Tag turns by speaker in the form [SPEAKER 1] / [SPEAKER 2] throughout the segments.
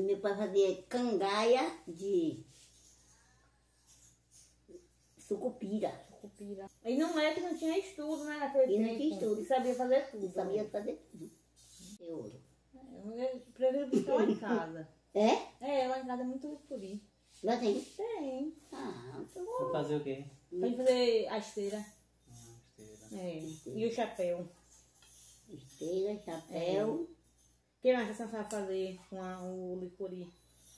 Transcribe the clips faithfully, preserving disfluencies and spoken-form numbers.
[SPEAKER 1] meu pai fazia cangaia de sucupira.
[SPEAKER 2] Sucupira. E não é que não tinha estudo, né? Naquele
[SPEAKER 1] E não
[SPEAKER 2] tempo.
[SPEAKER 1] tinha estudo.
[SPEAKER 2] E sabia fazer tudo.
[SPEAKER 1] Eu sabia fazer tudo. De ouro.
[SPEAKER 2] Eu prefiro buscar lá em casa.
[SPEAKER 1] É?
[SPEAKER 2] É, lá em casa é muito licuri.
[SPEAKER 1] Lá tem?
[SPEAKER 2] Tem.
[SPEAKER 1] Ah, tá
[SPEAKER 3] Vou
[SPEAKER 1] bom.
[SPEAKER 3] fazer o quê?
[SPEAKER 2] Tem que fazer a esteira.
[SPEAKER 3] Ah, esteira.
[SPEAKER 2] É. E o chapéu.
[SPEAKER 1] Esteira, chapéu.
[SPEAKER 2] O que mais você sabe fazer com a, o licuri?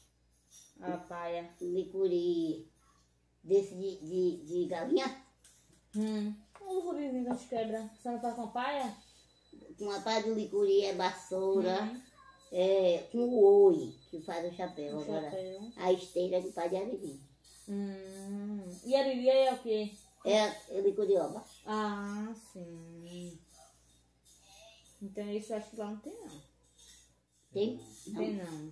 [SPEAKER 2] A paia.
[SPEAKER 1] Licuri desse de, de, de galinha.
[SPEAKER 2] Hum. O licurizinho que a gente quebra. Você não faz com a paia?
[SPEAKER 1] Com a parte do licuri é vassoura.
[SPEAKER 2] Hum.
[SPEAKER 1] É, com o oi, que faz o chapéu.
[SPEAKER 2] O
[SPEAKER 1] Agora,
[SPEAKER 2] chapéu.
[SPEAKER 1] a esteira que faz de ariri.
[SPEAKER 2] Hum. E a Lili é o quê?
[SPEAKER 1] É, é licurioba.
[SPEAKER 2] Ah, sim. Então isso eu acho que lá não tem não.
[SPEAKER 1] Tem?
[SPEAKER 2] Tem
[SPEAKER 1] Não.
[SPEAKER 2] não.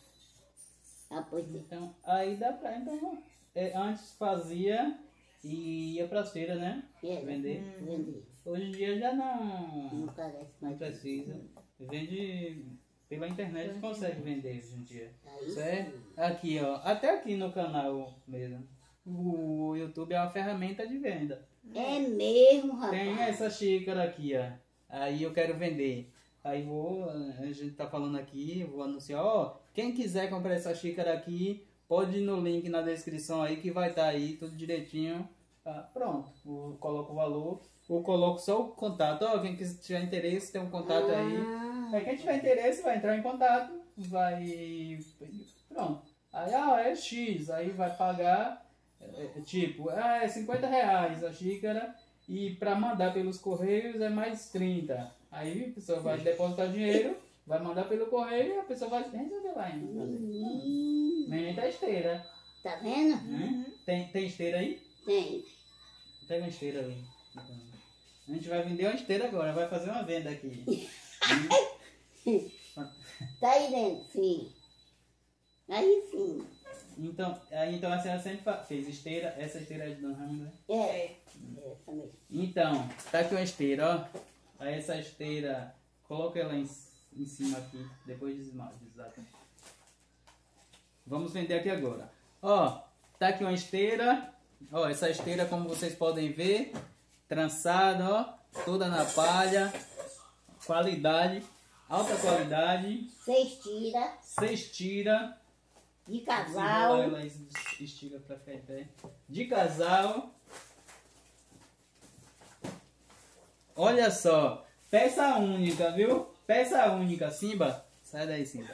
[SPEAKER 1] Ah, pois tem.
[SPEAKER 3] Então, aí dá pra. Então, é, antes fazia e ia pra feira, né?
[SPEAKER 1] É,
[SPEAKER 3] Vender.
[SPEAKER 1] Vender.
[SPEAKER 3] Hoje em dia já não,
[SPEAKER 1] Não parece
[SPEAKER 3] não
[SPEAKER 1] mais.
[SPEAKER 3] precisa. Vende pela internet, consegue vender hoje em dia.
[SPEAKER 1] Aí
[SPEAKER 3] Certo?
[SPEAKER 1] sim.
[SPEAKER 3] Aqui, ó. Até aqui no canal mesmo. O YouTube é uma ferramenta de venda.
[SPEAKER 1] É mesmo, rapaz.
[SPEAKER 3] Tem essa xícara aqui, ó. Aí eu quero vender. Aí vou, a gente tá falando aqui, vou anunciar, ó, quem quiser comprar essa xícara aqui, pode ir no link na descrição aí que vai estar aí tudo direitinho. Tá? Pronto, eu coloco o valor, ou coloco só o contato, ó, quem quiser, tiver interesse, tem um contato aí.
[SPEAKER 1] Ah,
[SPEAKER 3] Aí quem tiver interesse vai entrar em contato, vai, pronto. Aí, ah, é X, aí vai pagar, é, é, tipo, ah, é cinquenta reais a xícara. E para mandar pelos correios é mais trinta. Aí a pessoa vai depositar dinheiro, vai mandar pelo correio e a pessoa vai receber lá ainda.
[SPEAKER 1] menino.
[SPEAKER 3] Nem tá esteira.
[SPEAKER 1] Tá vendo?
[SPEAKER 3] Né? Tem, tem esteira aí?
[SPEAKER 1] Tem.
[SPEAKER 3] Pega uma esteira ali. A gente vai vender uma esteira agora, vai fazer uma venda aqui.
[SPEAKER 1] Tá aí dentro, sim. Aí sim.
[SPEAKER 3] Então, aí, então a senhora sempre fa- fez esteira, essa esteira é de Dona Raimundo, né?
[SPEAKER 1] É.
[SPEAKER 2] É.
[SPEAKER 1] Essa mesmo.
[SPEAKER 3] Então, tá aqui uma esteira, ó. Aí essa esteira, coloca ela em, em cima aqui, depois desma- desata. Vamos vender aqui agora. Ó, tá aqui uma esteira. Ó, essa esteira, como vocês podem ver, trançada, ó, toda na palha. Qualidade, alta qualidade.
[SPEAKER 1] Seis tira
[SPEAKER 3] Seis tira.
[SPEAKER 1] de
[SPEAKER 3] Desenrola
[SPEAKER 1] casal.
[SPEAKER 3] ela, estica pra ficar em pé. De casal. Olha só, peça única, viu? Peça única, Simba. Sai daí, Simba.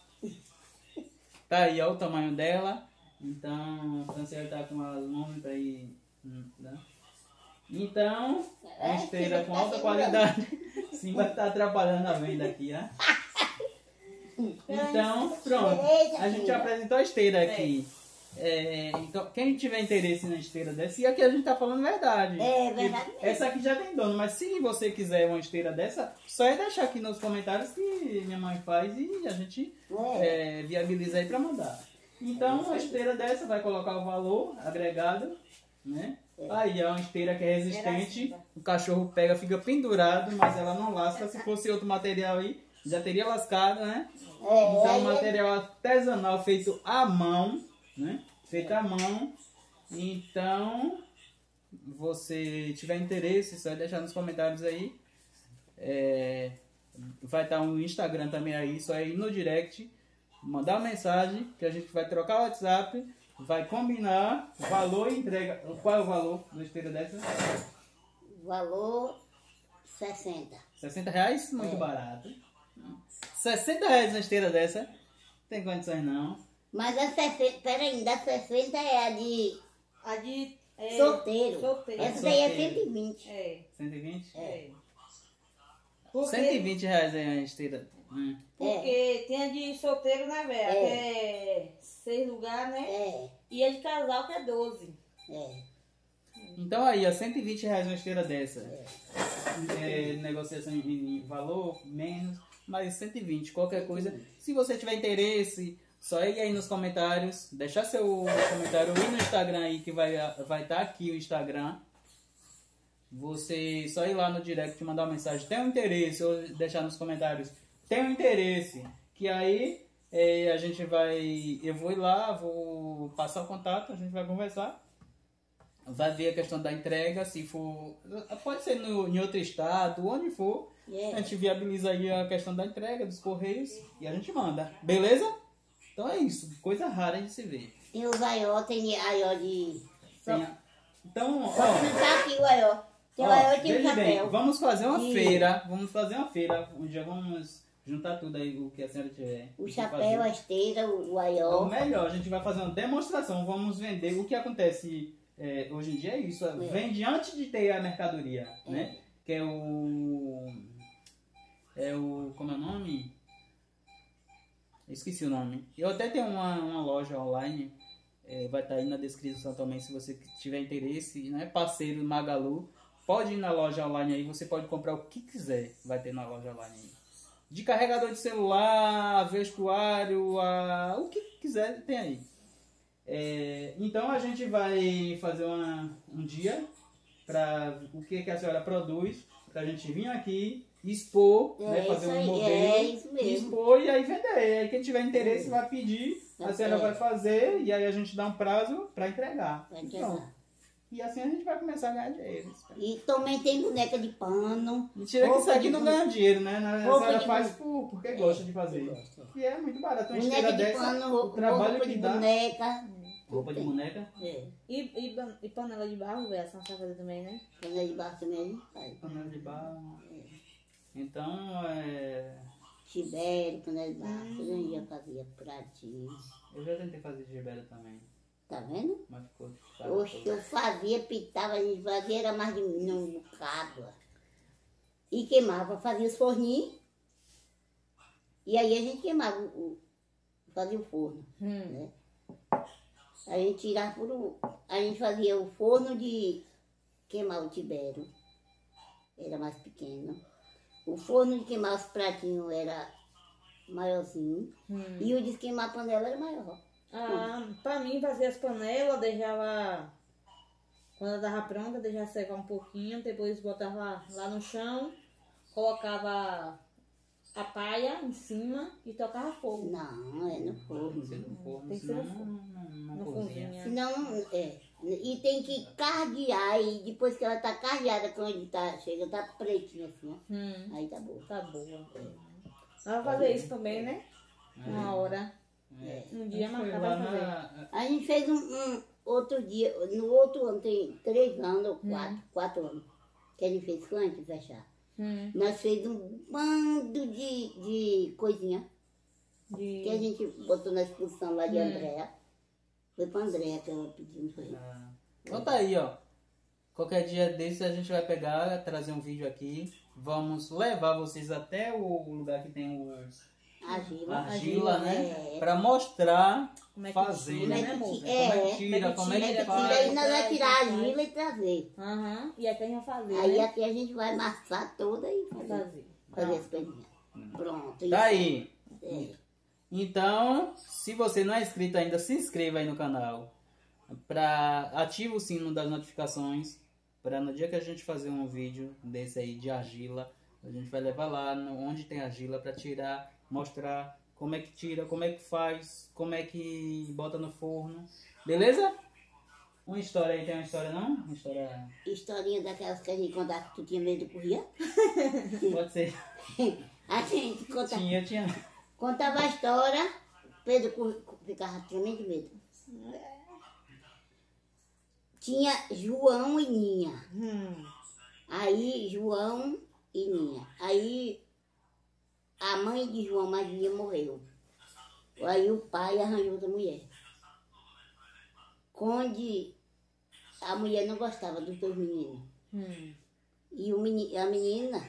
[SPEAKER 3] Tá aí, ó o tamanho dela. Então, a Franciele tá com as mãos aí. Né? Então, a
[SPEAKER 1] É,
[SPEAKER 3] esteira
[SPEAKER 1] Simba
[SPEAKER 3] com
[SPEAKER 1] tá
[SPEAKER 3] alta
[SPEAKER 1] segurando.
[SPEAKER 3] qualidade. Simba tá atrapalhando a venda aqui, né? Então, pronto. A gente
[SPEAKER 1] Simba.
[SPEAKER 3] apresentou a esteira aqui. É, então, quem tiver interesse na esteira dessa, e aqui a gente tá falando verdade.
[SPEAKER 1] É verdade
[SPEAKER 3] E
[SPEAKER 1] mesmo.
[SPEAKER 3] essa aqui já tem dono, mas se você quiser uma esteira dessa, só é deixar aqui nos comentários que minha mãe faz e a gente
[SPEAKER 1] É.
[SPEAKER 3] é, viabiliza aí pra mandar. Então, uma esteira dessa vai colocar o valor agregado, né? Aí é uma esteira que é resistente, o cachorro pega, fica pendurado, mas ela não lasca. Se fosse outro material aí, já teria lascado, né?
[SPEAKER 1] É,
[SPEAKER 3] Então,
[SPEAKER 1] aí
[SPEAKER 3] material artesanal feito à mão, né? Feito à mão. Então, você tiver interesse, só deixar nos comentários aí. É, vai estar um Instagram também aí, só ir no direct, mandar uma mensagem que a gente vai trocar o WhatsApp, vai combinar valor e entrega. Qual é o valor da esteira dessa?
[SPEAKER 1] valor sessenta.
[SPEAKER 3] sessenta reais? Muito
[SPEAKER 1] É.
[SPEAKER 3] barato. sessenta reais na esteira dessa? Tem condições não.
[SPEAKER 1] Mas a sessenta, peraí, da sessenta é a de
[SPEAKER 2] A de... É,
[SPEAKER 1] solteiro.
[SPEAKER 2] solteiro.
[SPEAKER 1] Essa daí é
[SPEAKER 3] Solteiro.
[SPEAKER 1] cento e vinte.
[SPEAKER 2] É.
[SPEAKER 3] cento e vinte?
[SPEAKER 2] É. Porque,
[SPEAKER 3] cento e vinte reais é a esteira. Hum.
[SPEAKER 2] porque tem a de solteiro, né, velho?
[SPEAKER 1] É.
[SPEAKER 2] Que é seis lugares, né?
[SPEAKER 1] É,
[SPEAKER 2] E a de casal, que é doze.
[SPEAKER 1] é.
[SPEAKER 3] Então aí, ó, cento e vinte reais uma esteira dessa. É, negociação em em valor, menos, mas cento e vinte, qualquer coisa. Se você tiver interesse, só ir aí nos comentários, deixar seu comentário aí no Instagram aí, que vai estar vai tá aqui o Instagram. Você só ir lá no direct, mandar uma mensagem, tem um interesse, ou deixar nos comentários, tem um interesse, que aí É, a gente vai. Eu vou ir lá, vou passar o contato, a gente vai conversar. Vai ver a questão da entrega, se for. Pode ser no, em outro estado, onde for.
[SPEAKER 1] É.
[SPEAKER 3] A gente viabiliza aí a questão da entrega, dos correios e a gente manda. Beleza? Então é isso. Coisa rara de se ver.
[SPEAKER 1] Tem os aió, tem aió de... Só,
[SPEAKER 3] Tem a- Então,
[SPEAKER 1] só que não
[SPEAKER 3] ó.
[SPEAKER 1] tá aqui o aió. Tem o
[SPEAKER 3] Ó,
[SPEAKER 1] aió e tem o
[SPEAKER 3] veja bem,
[SPEAKER 1] chapéu.
[SPEAKER 3] vamos fazer uma
[SPEAKER 1] E-
[SPEAKER 3] feira. Vamos fazer uma feira. Um dia vamos juntar tudo aí, o que a senhora tiver.
[SPEAKER 1] O
[SPEAKER 3] Vamos
[SPEAKER 1] chapéu,
[SPEAKER 3] fazer.
[SPEAKER 1] a esteira, o o
[SPEAKER 3] Ou
[SPEAKER 1] aió.
[SPEAKER 3] melhor, a gente vai fazer uma demonstração, vamos vender. O que acontece é, hoje em dia é isso, é, vende antes de ter a mercadoria, né? Que é o... É o... Como é o nome? Esqueci o nome. Eu até tenho uma, uma loja online, é, vai estar aí na descrição também, se você tiver interesse, né? Parceiro Magalu, pode ir na loja online aí, você pode comprar o que quiser, vai ter na loja online aí. De carregador de celular, vestuário, a... o que quiser tem aí. É, então a gente vai fazer uma, um dia para o que, que a senhora produz, para a gente vir aqui, expor,
[SPEAKER 1] É
[SPEAKER 3] né, fazer
[SPEAKER 1] isso
[SPEAKER 3] um
[SPEAKER 1] aí,
[SPEAKER 3] modelo,
[SPEAKER 1] é isso mesmo.
[SPEAKER 3] expor e aí vender. Aí quem tiver interesse vai pedir, a
[SPEAKER 1] Tá
[SPEAKER 3] senhora vai
[SPEAKER 1] certo.
[SPEAKER 3] fazer e aí a gente dá um prazo para entregar.
[SPEAKER 1] Vai
[SPEAKER 3] Pronto.
[SPEAKER 1] entregar.
[SPEAKER 3] E assim a gente vai começar a ganhar dinheiro.
[SPEAKER 1] E também tem boneca de pano.
[SPEAKER 3] Mentira que
[SPEAKER 1] Roupa
[SPEAKER 3] isso aqui
[SPEAKER 1] de
[SPEAKER 3] não
[SPEAKER 1] boneca.
[SPEAKER 3] ganha dinheiro, né? A
[SPEAKER 1] Roupa
[SPEAKER 3] senhora
[SPEAKER 1] de
[SPEAKER 3] faz
[SPEAKER 1] boneca.
[SPEAKER 3] por, porque gosta de fazer.
[SPEAKER 1] Gosta.
[SPEAKER 3] E é muito barato. Uma
[SPEAKER 1] Boneca
[SPEAKER 3] esteira
[SPEAKER 1] de
[SPEAKER 3] dessa,
[SPEAKER 1] pano,
[SPEAKER 3] o trabalho
[SPEAKER 1] roupa
[SPEAKER 3] que
[SPEAKER 1] de
[SPEAKER 3] dá.
[SPEAKER 1] boneca.
[SPEAKER 3] Roupa de
[SPEAKER 1] Tem.
[SPEAKER 3] boneca.
[SPEAKER 1] É.
[SPEAKER 2] E, e, ban- e panela de barro, velho, essa sabe fazer também, né?
[SPEAKER 1] Panela de barro também a gente faz.
[SPEAKER 3] Panela de barro. Então, é...
[SPEAKER 1] Tibério, panela de barro.
[SPEAKER 2] Hum.
[SPEAKER 1] Tudo a gente já fazia pratinho.
[SPEAKER 3] eu já tentei fazer de gibera também,
[SPEAKER 1] Tá vendo?
[SPEAKER 3] mas ficou...
[SPEAKER 1] Oxe, eu fazia, pitava, a gente fazia, era mais de um bocado. E queimava, fazia os forninhos. E aí a gente queimava, o, o- fazia o forno,
[SPEAKER 2] Hum.
[SPEAKER 1] né? A gente tirava por o... A gente fazia o forno de queimar o tibério. Era mais pequeno. O forno de queimar os pratinhos era maiorzinho.
[SPEAKER 2] Hum.
[SPEAKER 1] E o de queimar a panela era maior.
[SPEAKER 2] Ah, pra mim, fazia as panelas, deixava. Quando ela tava pronta, deixava secar um pouquinho, depois botava lá no chão, colocava a paia em cima e tocava fogo.
[SPEAKER 1] Não, é no forno.
[SPEAKER 3] Tem que ser no forno,
[SPEAKER 2] Tem que ser
[SPEAKER 3] senão
[SPEAKER 2] no
[SPEAKER 3] não,
[SPEAKER 2] forno.
[SPEAKER 3] não, não,
[SPEAKER 2] Não
[SPEAKER 3] cozinha.
[SPEAKER 2] cozinha.
[SPEAKER 1] Senão, é. E tem que cardear, e depois que ela tá cardeada, quando ele tá, chega, tá pretinho assim, ó.
[SPEAKER 2] Hum,
[SPEAKER 1] Aí tá boa.
[SPEAKER 2] tá boa. Ela vai fazer isso também, né? Uma hora.
[SPEAKER 3] É.
[SPEAKER 2] Um dia
[SPEAKER 3] Foi
[SPEAKER 2] marcar
[SPEAKER 3] lá
[SPEAKER 2] pra fazer.
[SPEAKER 3] na...
[SPEAKER 1] A gente fez um, um outro dia, no outro ano, tem três anos ou quatro, quatro anos, que a gente fez isso antes de fechar.
[SPEAKER 2] Hum,
[SPEAKER 1] Nós fez um bando de, de coisinha
[SPEAKER 2] de...
[SPEAKER 1] que a gente botou na exposição lá de
[SPEAKER 2] Hum.
[SPEAKER 1] Andréa. Foi pra Andréa que ela pediu, não foi?
[SPEAKER 3] Ah, então tá aí, ó. Qualquer dia desse a gente vai pegar, trazer um vídeo aqui. Vamos levar vocês até o lugar que tem o
[SPEAKER 1] Argila.
[SPEAKER 3] argila, né?
[SPEAKER 1] É.
[SPEAKER 3] Pra mostrar,
[SPEAKER 2] Como é que
[SPEAKER 3] fazer,
[SPEAKER 2] tira,
[SPEAKER 1] Como
[SPEAKER 2] né,
[SPEAKER 1] é
[SPEAKER 2] amor?
[SPEAKER 1] que,
[SPEAKER 3] como
[SPEAKER 1] é,
[SPEAKER 3] é que tira, como é que
[SPEAKER 2] tira,
[SPEAKER 1] E
[SPEAKER 3] faz.
[SPEAKER 1] daí nós vamos tirar a
[SPEAKER 2] Faz.
[SPEAKER 1] argila e trazer.
[SPEAKER 2] Aham, e aqui a gente vai fazer,
[SPEAKER 1] Aí
[SPEAKER 2] né?
[SPEAKER 1] aqui a gente vai amassar toda e fazer,
[SPEAKER 2] Fazer.
[SPEAKER 1] fazer as coisinhas. Pronto.
[SPEAKER 3] Tá aí.
[SPEAKER 1] É.
[SPEAKER 3] Então, se você não é inscrito ainda, se inscreva aí no canal. Pra, ativa o sino das notificações. Para no dia que a gente fazer um vídeo desse aí de argila, a gente vai levar lá no- onde tem argila para tirar, mostrar como é que tira, como é que faz, como é que bota no forno. Beleza? Uma história aí, tem uma história não? Uma história.
[SPEAKER 1] Historinha daquelas que a gente contava que tu tinha medo de correr.
[SPEAKER 3] Pode ser.
[SPEAKER 1] A gente conta,
[SPEAKER 3] Tinha, tinha.
[SPEAKER 1] contava a história, Pedro cor- ficava tremendo de medo. Tinha João e Ninha.
[SPEAKER 2] Hum,
[SPEAKER 1] Aí João e Ninha. Aí a mãe de João Maria morreu. Aí o pai arranjou outra mulher. Onde a mulher não gostava dos dois meninos.
[SPEAKER 2] hum.
[SPEAKER 1] E o meni, a menina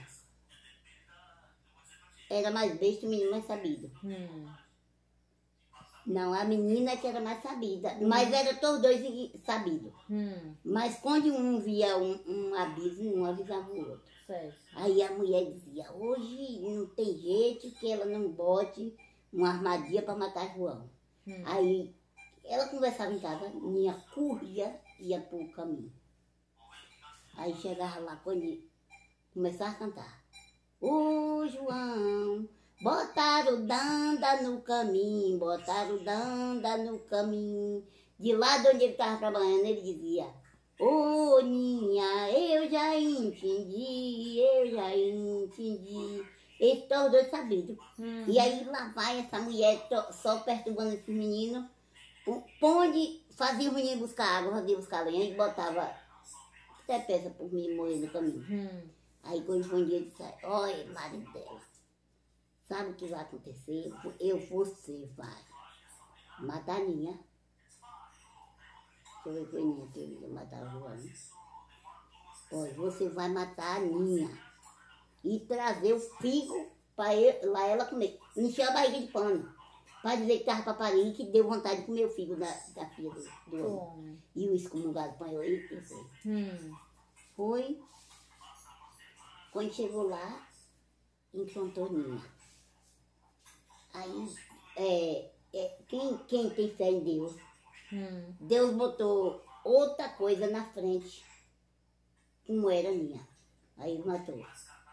[SPEAKER 1] era mais besta e o menino mais sabido.
[SPEAKER 2] Hum.
[SPEAKER 1] Não, a menina que era mais sabida. Mas era todos dois igual- sabidos.
[SPEAKER 2] Hum,
[SPEAKER 1] Mas quando um via um, um abismo, um avisava o outro.
[SPEAKER 2] certo.
[SPEAKER 1] Aí a mulher dizia, hoje não tem jeito que ela não bote uma armadilha para matar João.
[SPEAKER 2] Hum.
[SPEAKER 1] Aí ela conversava em casa, minha corria ia pro caminho. Aí chegava lá, quando ele começava a cantar. Ô João, Botaram Danda no caminho, botaram Danda no caminho. De lá de onde ele estava trabalhando, ele dizia: ô Ninha, eu já entendi, eu já entendi. Eles todos dois sabiam.
[SPEAKER 2] Hum.
[SPEAKER 1] E aí lá vai essa mulher to- só perturbando esses meninos. O- Onde fazia o menino buscar água, fazia buscar lenha e botava até peça por mim morrer no caminho.
[SPEAKER 2] Hum.
[SPEAKER 1] Aí quando foi um dia ele disse: olha, marido dela, sabe o que vai acontecer? Eu, você vai matar a Ninha. Deixa eu ver, foi Ninha que ele ia matar a Joana. Olha, você vai matar a Ninha e trazer o figo para lá ela comer. Encher a barriga de pano. Para dizer que estava para parir e que deu vontade de comer o figo da, da filha do, do homem.
[SPEAKER 2] Homem.
[SPEAKER 1] E o excomungado apanhou e e foi.
[SPEAKER 2] Hum.
[SPEAKER 1] Foi. Quando chegou lá, encontrou Ninha. Aí, é, é, quem, quem tem fé em Deus,
[SPEAKER 2] Hum.
[SPEAKER 1] Deus botou outra coisa na frente, como era Ninha. Aí ele matou.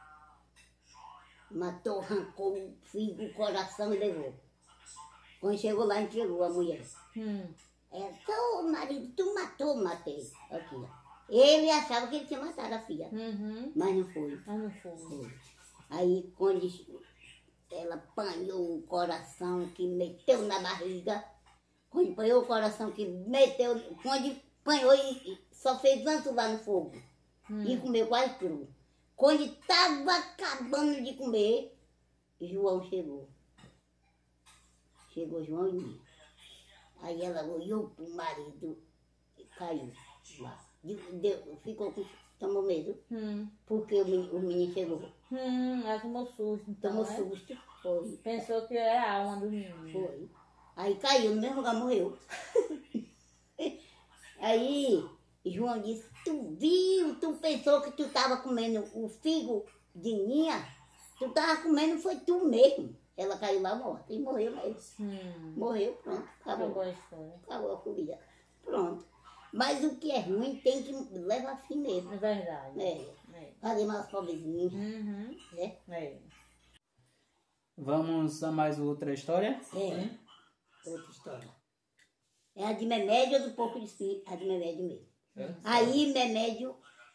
[SPEAKER 1] Matou, arrancou o figo, o coração e levou. Quando chegou lá, entregou a mulher.
[SPEAKER 2] Hum.
[SPEAKER 1] É, ô marido, tu matou, matei. Aqui, ó. Ele achava que ele tinha matado a filha,
[SPEAKER 2] Uhum.
[SPEAKER 1] mas não foi.
[SPEAKER 2] Ah, não foi.
[SPEAKER 1] Foi. Aí quando ela apanhou o coração que meteu na barriga, quando apanhou o coração que meteu, quando apanhou e e só fez tanto lá no fogo.
[SPEAKER 2] Hum.
[SPEAKER 1] E comeu quase cru. Quando estava acabando de comer, João chegou. Chegou João e Ninha. Aí ela olhou pro marido e caiu lá. Deu- deu- ficou com, tomou medo,
[SPEAKER 2] Hum.
[SPEAKER 1] porque o menino, o menino chegou.
[SPEAKER 2] Hum. Ela tomou susto, então,
[SPEAKER 1] Tomou
[SPEAKER 2] né?
[SPEAKER 1] susto. Foi,
[SPEAKER 2] Pensou que era a alma do menino.
[SPEAKER 1] foi. Aí caiu, no mesmo lugar morreu. Aí João disse: tu viu, tu pensou que tu estava comendo o figo de Ninha? Tu estava comendo, foi tu mesmo. Ela caiu lá morta e morreu mesmo.
[SPEAKER 2] Hum.
[SPEAKER 1] Morreu, pronto,
[SPEAKER 2] Acabou
[SPEAKER 1] acabou.
[SPEAKER 2] a história.
[SPEAKER 1] Acabou a comida. Pronto. Mas o que é ruim tem que levar assim mesmo.
[SPEAKER 2] É verdade.
[SPEAKER 1] É.
[SPEAKER 2] É.
[SPEAKER 1] Fazer mais pobrezinhos,
[SPEAKER 2] Uhum.
[SPEAKER 1] né?
[SPEAKER 2] É.
[SPEAKER 3] Vamos a mais outra história?
[SPEAKER 1] É. Outra história. É a de Memédio ou do Porco de Espinho? A de Memédio mesmo.
[SPEAKER 3] É.
[SPEAKER 1] Aí Memédio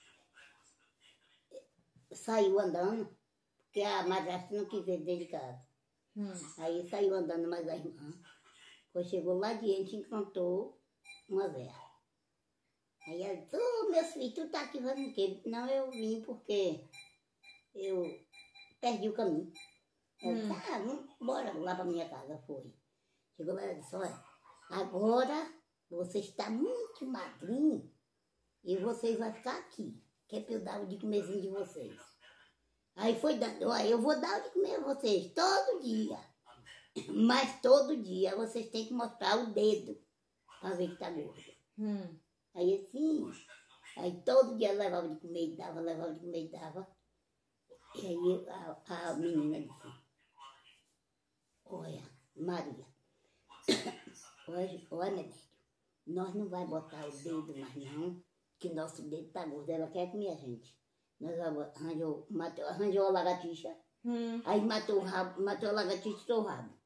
[SPEAKER 1] saiu andando, porque a madrasta não quis ele dentro de casa.
[SPEAKER 2] Hum.
[SPEAKER 1] Aí saiu andando mais a irmã. Quando chegou lá diante, encontrou uma véia. Aí ela disse: ô, meus filhos, tu tá aqui fazendo o quê? Não, eu vim porque eu perdi o caminho. Ela disse:
[SPEAKER 2] Hum.
[SPEAKER 1] ah, vamos, bora lá pra minha casa. Foi. Chegou lá e disse: olha, agora você está muito magrinho e vocês vão ficar aqui, que é pra eu dar o de comerzinho de vocês. Aí foi dando: olha, eu vou dar o de comer a vocês todo dia, mas todo dia vocês têm que mostrar o dedo pra ver que tá gordo.
[SPEAKER 2] Hum.
[SPEAKER 1] Aí assim, aí todo dia eu levava de comer e dava, levava de comer e dava. E aí a, a menina disse: olha, Maria, olha, olha, Memédio, nós não vai botar o dedo mais não, que nosso dedo tá gordo, ela quer comer a gente. Nós arranjou, matou, arranjou a lagartixa,
[SPEAKER 2] Hum.
[SPEAKER 1] aí matou o rabo, matou a lagartixa e tirou o rabo.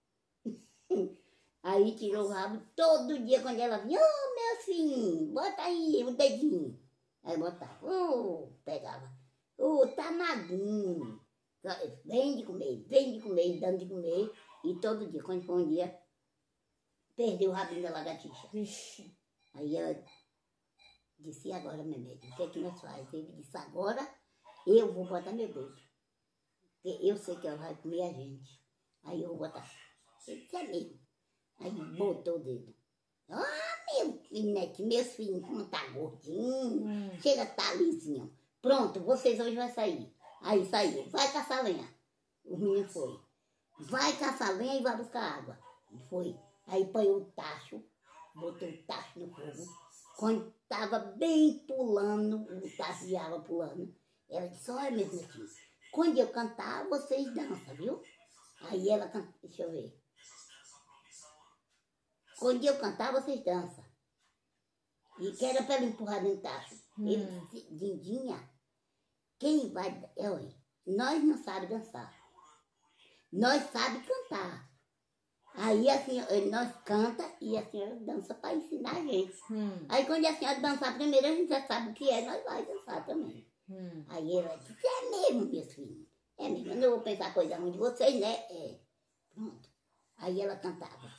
[SPEAKER 1] Aí tirou o rabo, todo dia quando ela vinha: ô, meu filho, bota aí o dedinho. Aí botava, ô, pegava, ô, tá magrinho. Vem de comer, vem de comer, dando de comer. E todo dia, quando foi um dia, perdeu o rabinho da lagartixa.
[SPEAKER 2] Vixe.
[SPEAKER 1] Aí ela disse: e agora, Memédio, o que é que nós fazemos? Ele disse: agora eu vou botar meu dedo. Porque eu sei que ela vai comer a gente. Aí eu vou botar. Ele disse: é mesmo. Aí botou o dedo. Ah, meu filho, meus filhos, como tá gordinho.
[SPEAKER 2] Hum.
[SPEAKER 1] Chega, tá lisinho. Pronto, vocês hoje vão sair. Aí saiu. Vai caçar lenha. O menino foi. Vai caçar lenha e vai buscar água. Foi. Aí apanhou o tacho, botou o tacho no fogo. Quando tava bem pulando, o tacho de água pulando, ela disse: olha, meu netinho, quando eu cantar, vocês dançam, viu? Aí ela canta, deixa eu ver. Quando eu cantar, vocês dançam. E que era para ela empurrar dentro do tacho.
[SPEAKER 2] Hum.
[SPEAKER 1] Ele disse: Dindinha, quem vai... Olha, nós não sabemos dançar. nós sabemos cantar. Aí a senhora, nós canta e a senhora dança para ensinar a gente.
[SPEAKER 2] Hum.
[SPEAKER 1] Aí quando a senhora dançar primeiro, a gente já sabe o que é, nós vai dançar também.
[SPEAKER 2] Hum.
[SPEAKER 1] Aí ela disse, é mesmo, meus filhos. É mesmo, eu não vou pensar coisa ruim de vocês, né? É. Pronto. Aí ela cantava.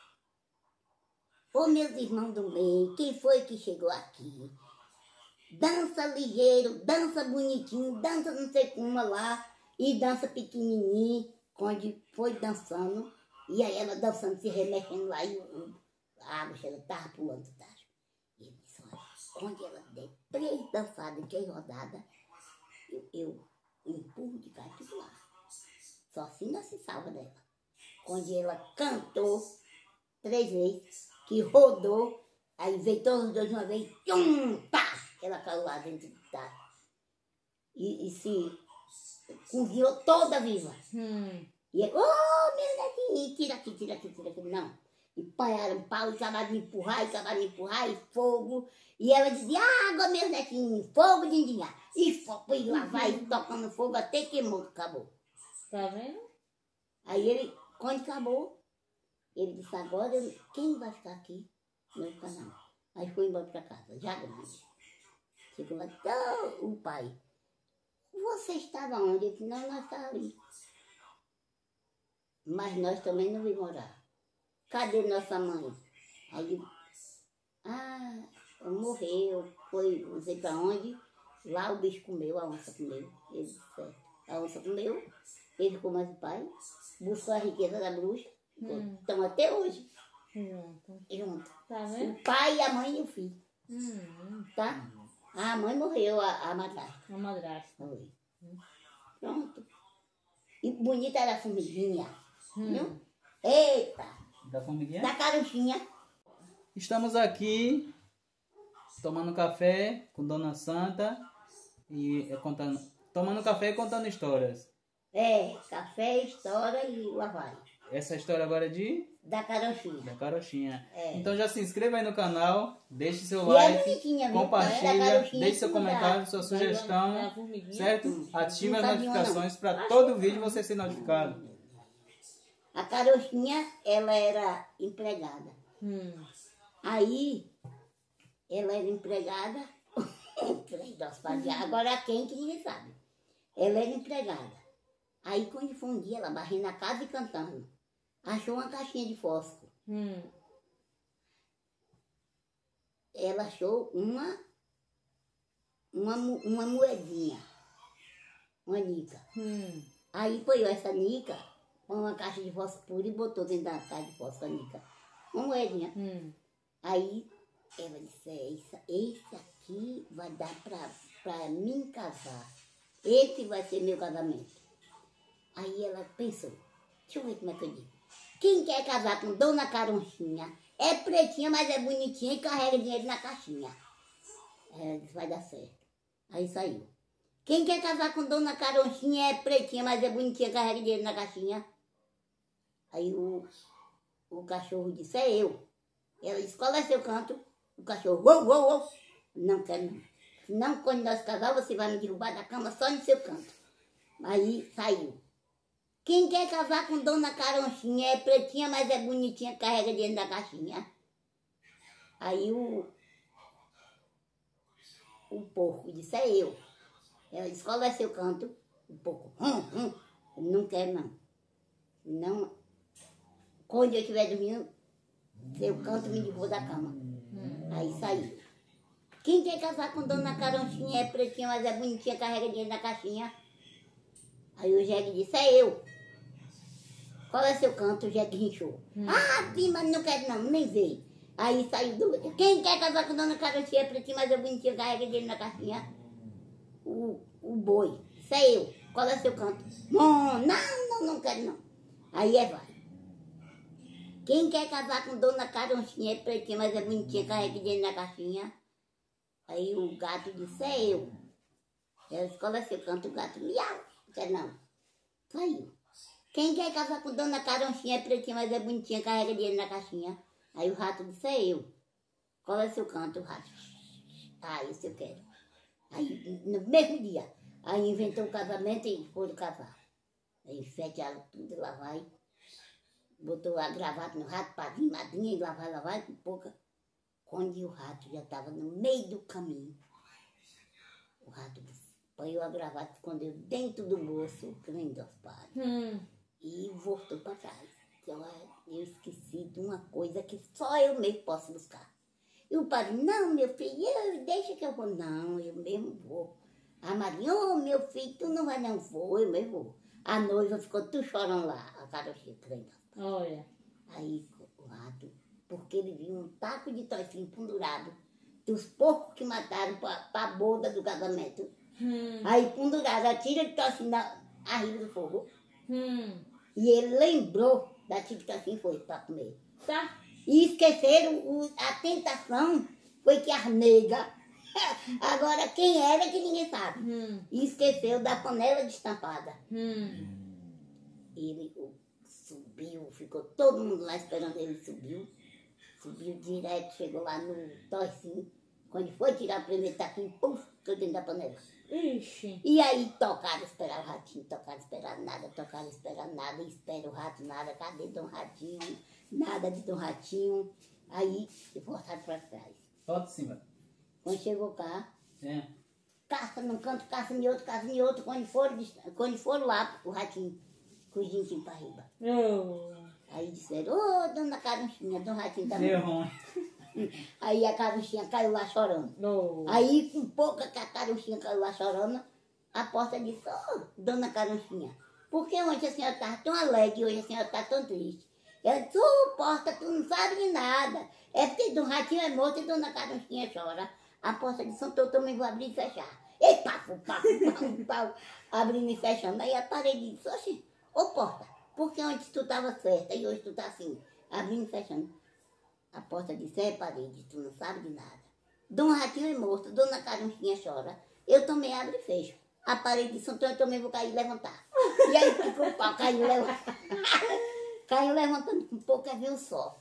[SPEAKER 1] Ô meus irmãos do bem, quem foi que chegou aqui? Dança ligeiro, dança bonitinho, dança não sei como lá, e dança pequenininho, quando foi dançando, e aí ela dançando, se remexendo lá, e o, a água ela estava pulando o tacho. E ele disse, olha, quando ela der três dançadas, três rodadas, eu, eu empurro de cá tudo lá. Só assim não se salva dela. Quando ela cantou três vezes, que rodou, aí veio todos os dois de uma vez, tchum, tá! Ela caiu lá dentro do tacho. E, e se cozinhou toda viva.
[SPEAKER 2] Hum.
[SPEAKER 1] E ele, ô, oh, meu netinho, tira aqui, tira aqui, tira aqui. Não. E panharam pau, e acabaram de empurrar, e acabaram de empurrar, e fogo. E ela dizia, água, meu netinho, fogo de indiar. E fogo, e lá vai, tocando fogo, até queimou, acabou.
[SPEAKER 2] Tá vendo?
[SPEAKER 1] Aí ele, quando acabou, ele disse, agora, eu, quem vai ficar aqui? Não vai ficar não. Aí foi embora para casa, já grande. Chegou lá, então, o pai, você estava onde? Eu disse, não, nós estávamos ali. Mas nós também não vimos morar. Cadê nossa mãe? Aí, ah, morreu, foi não sei para onde. Lá o bicho comeu, a onça comeu. Ele disse, certo. A onça comeu, ele ficou mais o pai, buscou a riqueza da bruxa,
[SPEAKER 2] Hum.
[SPEAKER 1] estão até hoje
[SPEAKER 2] Junto.
[SPEAKER 1] juntos.
[SPEAKER 2] Tá vendo?
[SPEAKER 1] O pai, a mãe e o filho,
[SPEAKER 2] Hum.
[SPEAKER 1] tá? A mãe morreu, a, a madrasta.
[SPEAKER 2] Uma madrasta.
[SPEAKER 1] Foi. Pronto. E bonita era a formiguinha,
[SPEAKER 2] Hum.
[SPEAKER 1] viu? Eita!
[SPEAKER 3] Da formiguinha?
[SPEAKER 1] Da caruchinha.
[SPEAKER 3] Estamos aqui tomando café com Dona Santa e é, contando, tomando café e contando histórias.
[SPEAKER 1] É, café, história e o Havaí.
[SPEAKER 3] Essa história agora é de
[SPEAKER 1] Da caruchinha.
[SPEAKER 3] da carochinha.
[SPEAKER 1] É.
[SPEAKER 3] Então já se inscreva aí no canal, deixe seu
[SPEAKER 1] E é
[SPEAKER 3] like,
[SPEAKER 1] bonitinha, viu? Da
[SPEAKER 3] compartilha,
[SPEAKER 1] carochinha
[SPEAKER 3] deixe seu
[SPEAKER 1] que dá.
[SPEAKER 3] comentário, sua
[SPEAKER 2] É
[SPEAKER 3] sugestão,
[SPEAKER 2] a formiguinha.
[SPEAKER 3] certo? Ative
[SPEAKER 1] Não
[SPEAKER 3] as
[SPEAKER 1] sabia, não.
[SPEAKER 3] notificações para todo vídeo você ser notificado.
[SPEAKER 1] A carochinha, ela era empregada.
[SPEAKER 2] Hum.
[SPEAKER 1] Aí, ela era empregada. Nossa, fazia agora quem que ninguém sabe. Ela era empregada. Aí, quando foi um dia, ela varrendo a casa e cantando, achou uma caixinha de fósforo.
[SPEAKER 2] Hum.
[SPEAKER 1] Ela achou uma, uma, mo- uma moedinha, uma nica.
[SPEAKER 2] Hum.
[SPEAKER 1] Aí põe essa nica, põe uma caixa de fósforo e botou dentro da caixa de fósforo a nica. Uma moedinha.
[SPEAKER 2] Hum.
[SPEAKER 1] Aí ela disse, é, esse, esse aqui vai dar pra, pra mim casar. Esse vai ser meu casamento. Aí ela pensou, deixa eu ver como é que eu digo. Quem quer casar com Dona Caronchinha é pretinha, mas é bonitinha e carrega dinheiro na caixinha. Ela disse, vai dar certo. Aí saiu. Quem quer casar com Dona Caronchinha é pretinha, mas é bonitinha e carrega dinheiro na caixinha. Aí o, o cachorro disse, é eu. Ela disse, qual é seu canto? O cachorro, uou, uou, uou. Não quero não. Senão, quando nós casar, você vai me derrubar da cama só no seu canto. Aí saiu. Quem quer casar com Dona Caronchinha é pretinha, mas é bonitinha, carrega dentro da caixinha. Aí o, o porco disse, é eu. Ela disse, qual é seu canto? O porco, hum, hum. Eu não quero não. Não. Quando eu estiver dormindo, seu canto me derrubou da cama.
[SPEAKER 2] Hum.
[SPEAKER 1] Aí saiu. Quem quer casar com Dona Caronchinha é pretinha, mas é bonitinha, carrega dinheiro na caixinha. Aí o jegue disse, é eu. Qual é seu canto? O jegue rinchou.
[SPEAKER 2] Hum.
[SPEAKER 1] Ah, sim, mas não quero não, nem veio. Aí saiu do... Quem quer casar com Dona Caronchinha é pretinha, mas é bonitinha, carrega dinheiro na caixinha. O, o boi. Isso é eu. Qual é seu canto? Não, não, não, não quero não. Aí é vai. Quem quer casar com Dona Caronchinha é pretinha, mas é bonitinha, carrega dinheiro na caixinha. Aí o gato disse, é eu. Ela disse, qual é seu canto? O gato, miau. Não quero não. Saiu. Quem quer casar com Dona Caronchinha é pretinha, mas é bonitinha, carrega dinheiro na caixinha. Aí o rato disse, é eu. Qual é seu canto? O rato. Ah, isso eu quero. Aí, no mesmo dia, aí inventou o casamento e foram casar. Aí fede água tudo, lá vai. Botou a gravata no rato, padrinho, madrinha, e lá vai, lá vai, com pouca. Quando o rato já estava no meio do caminho, o rato apanhou a gravata, escondeu dentro do bolso, crendo aos padres,
[SPEAKER 2] Hum.
[SPEAKER 1] e voltou para trás. Então, eu esqueci de uma coisa que só eu mesmo posso buscar. E o padre, não, meu filho, eu, deixa que eu vou. Não, eu mesmo vou. A Marinha, ô, meu filho, tu não vai não, vou, eu mesmo vou. A noiva ficou tu chorando lá, a carochinha, crendo.
[SPEAKER 2] Olha.
[SPEAKER 1] Aí o rato, porque ele viu um taco de toicinho pendurado dos porcos que mataram para a boda do casamento.
[SPEAKER 2] Hum.
[SPEAKER 1] Aí pendurado, a tira de toicinho na arriba do fogo.
[SPEAKER 2] Hum.
[SPEAKER 1] E ele lembrou da tira de toicinho e foi para comer.
[SPEAKER 2] Tá.
[SPEAKER 1] E esqueceram, o, a tentação foi que as negas, agora quem era que ninguém sabe,
[SPEAKER 2] Hum.
[SPEAKER 1] e esqueceu da panela destampada.
[SPEAKER 2] Hum.
[SPEAKER 1] Ele o, subiu, ficou todo mundo lá esperando ele, subiu, subiu direto, chegou lá no toicinho. Quando foi tirar o primeiro taquinho, puf, ficou dentro da panela.
[SPEAKER 2] Ixi.
[SPEAKER 1] E aí tocaram, esperaram o ratinho, tocaram, esperaram nada, tocaram, esperaram nada, espera o rato, nada, cadê Dom Ratinho? Nada de Dom Ratinho. Aí voltaram para trás.
[SPEAKER 3] Volta de cima.
[SPEAKER 1] Quando chegou cá,
[SPEAKER 3] É.
[SPEAKER 1] caça num canto, caça em outro, caça em outro. Quando foram, quando foram lá, o ratinho, com o dentinho para riba.
[SPEAKER 2] Oh.
[SPEAKER 1] Aí disseram, ô, dona Carunchinha, Dom Ratinho tá
[SPEAKER 3] Deu
[SPEAKER 1] morto.
[SPEAKER 3] ruim.
[SPEAKER 1] Aí a Carunchinha caiu lá chorando.
[SPEAKER 2] Oh.
[SPEAKER 1] Aí, com pouca que a Carunchinha caiu lá chorando, a porta disse, ô, dona Carunchinha, por que ontem a senhora estava tão alegre e hoje a senhora está tão triste? Ela disse, ô, porta, tu não sabe de nada. É porque Dom Ratinho é morto e dona Carunchinha chora. A porta disse, então eu também vou abrir e fechar. E pafo, pafo, pafo, pafo, abrindo e fechando. Aí a parede disse, oxe, ô, porta, por que antes tu estava certa e hoje tu tá assim, abrindo e fechando? A porta disse, é, parede, tu não sabe de nada. Dom Ratinho é morto, dona Carunchinha chora. Eu também abro e fecho. A parede disse, então eu também vou cair e levantar. E aí ficou o pau, caiu levantando. Caiu levantando com pouco, é ver o sol.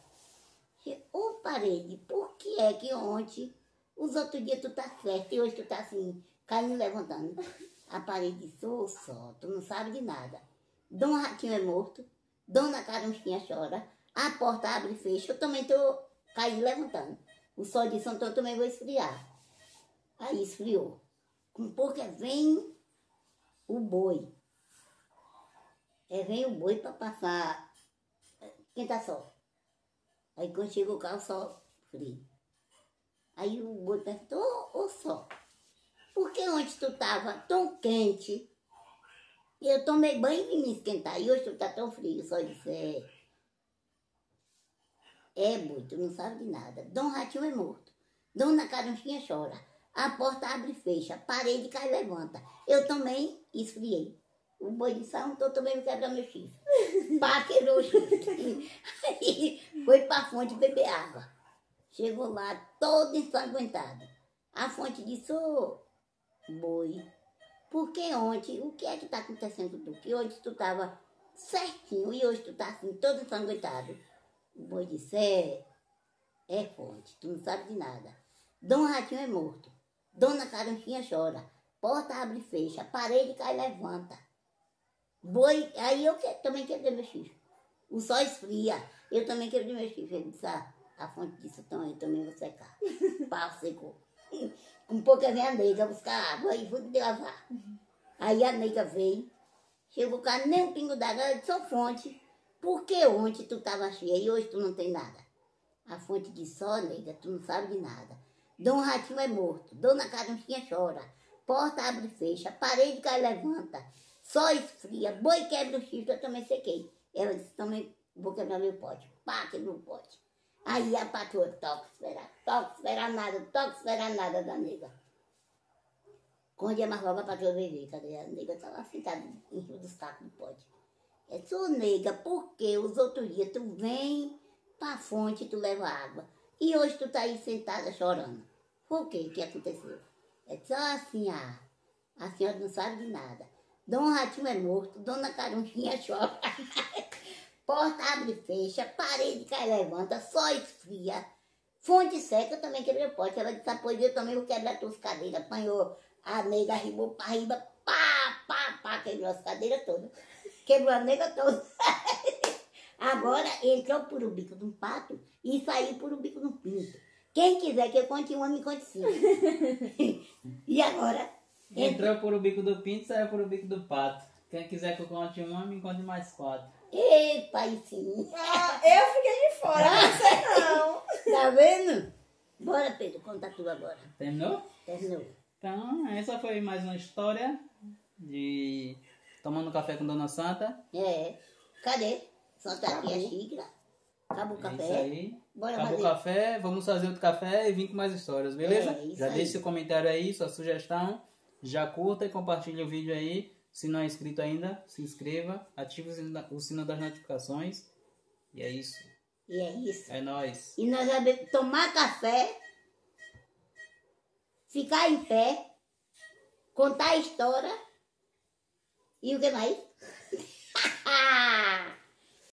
[SPEAKER 1] Ô, parede, por que é que ontem, os outros dias tu tá certo e hoje tu tá assim, caindo e levantando? A parede disse, ô, sol, tu não sabe de nada. Dom Ratinho é morto, dona Carunchinha chora. A porta abre e fecha, eu também tô caindo e levantando. O sol disse, então eu também vou esfriar. Aí esfriou. Com pouco é vem o boi. É vem o boi para passar quenta-sol. Aí quando chega o carro, o sol frio. Aí o boi perguntou, ô, ô sol, por que ontem tu tava tão quente? E eu tomei banho e vim me esquentar. E hoje tu tá tão frio. O sol disse, é... É, boi, tu não sabe de nada. Dom Ratinho é morto. Dona Carunchinha chora. A porta abre e fecha. A parede cai e levanta. Eu também esfriei. O boi disse, ah, então eu também vou quebrar meu chifre. Pá, quebrou o chifre. Aí foi pra fonte beber água. Chegou lá todo ensanguentado. A fonte disse, ô, boi, por que ontem, o que é que tá acontecendo com tu? Que ontem tu tava certinho e hoje tu tá assim, todo ensanguentado. O boi disse, é, é fonte, tu não sabe de nada. Dom Ratinho é morto. Dona Carunchinha chora. Porta abre e fecha. Parede cai e levanta. Boi, aí eu que, também quebrei meu chifre. O sol esfria. Eu também quebrei meu chifre. Ele disse, ah, a fonte disse, então eu também vou secar. Pau secou. Com pouco vem a nega buscar água e fui de lavar. Aí a nega veio. Chegou cá, nem um pingo d'água. Ela disse, sou fonte. Por que ontem tu estava cheia e hoje tu não tem nada? A fonte disse, ó, nega, tu não sabe de nada. Dom Ratinho é morto, Dona Carunchinha chora, porta abre e fecha, parede cai e levanta, só esfria, boi quebra o chifre, eu também sequei. Ela disse, também vou quebrar meu pote. Pá, quebrou o pote. Aí a patroa, toca, esperar, toca, esperar nada, toca, esperar nada da nega. Quando ia mais logo a patroa veio ver, cadê? A nega estava sentada em cima dos cacos do pote. Eu disse, ô nega, por que os outros dias tu vem pra fonte e tu leva água? E hoje tu tá aí sentada chorando. Por quê? O que aconteceu? É só assim, ah, a senhora não sabe de nada. Dom Ratinho é morto, Dona Carunchinha chora. Porta abre e fecha, parede cai e levanta, só esfria. Fonte seca, eu também quebrei o pote. Ela disse, após eu também vou quebrar tuas cadeiras. Apanhou a nega, arribou pra riba, pá, pá, pá, quebrou as cadeiras todas. Quebrou a nega toda. Agora entrou por o bico de um pato e saiu por o bico de um pinto. Quem quiser que eu conte uma, me conte sim. E agora?
[SPEAKER 3] Entrou por o bico do pinto, saiu por o bico do pato. Quem quiser que eu conte uma, me conte mais quatro.
[SPEAKER 1] Epa, e sim.
[SPEAKER 2] Ah, eu fiquei de fora, não sei não.
[SPEAKER 1] Tá vendo? Bora, Pedro, conta tu agora.
[SPEAKER 3] Terminou?
[SPEAKER 1] Terminou.
[SPEAKER 3] Então, essa foi mais uma história de Tomando Café com Dona Santa.
[SPEAKER 1] É. Cadê? Só tá aqui a xícara. Acabou o
[SPEAKER 3] É
[SPEAKER 1] café.
[SPEAKER 3] isso aí.
[SPEAKER 1] Bora
[SPEAKER 3] Acabou o
[SPEAKER 1] fazer.
[SPEAKER 3] café, vamos fazer outro café e vir com mais histórias, beleza?
[SPEAKER 1] É, isso
[SPEAKER 3] Já
[SPEAKER 1] aí.
[SPEAKER 3] deixe seu comentário aí, sua sugestão. Já curta e compartilha o vídeo aí. Se não é inscrito ainda, se inscreva. Ative o sino da- o sino das notificações. E é isso.
[SPEAKER 1] E é isso.
[SPEAKER 3] É nóis.
[SPEAKER 1] E nós vamos tomar café, ficar em pé, contar a história e o que mais?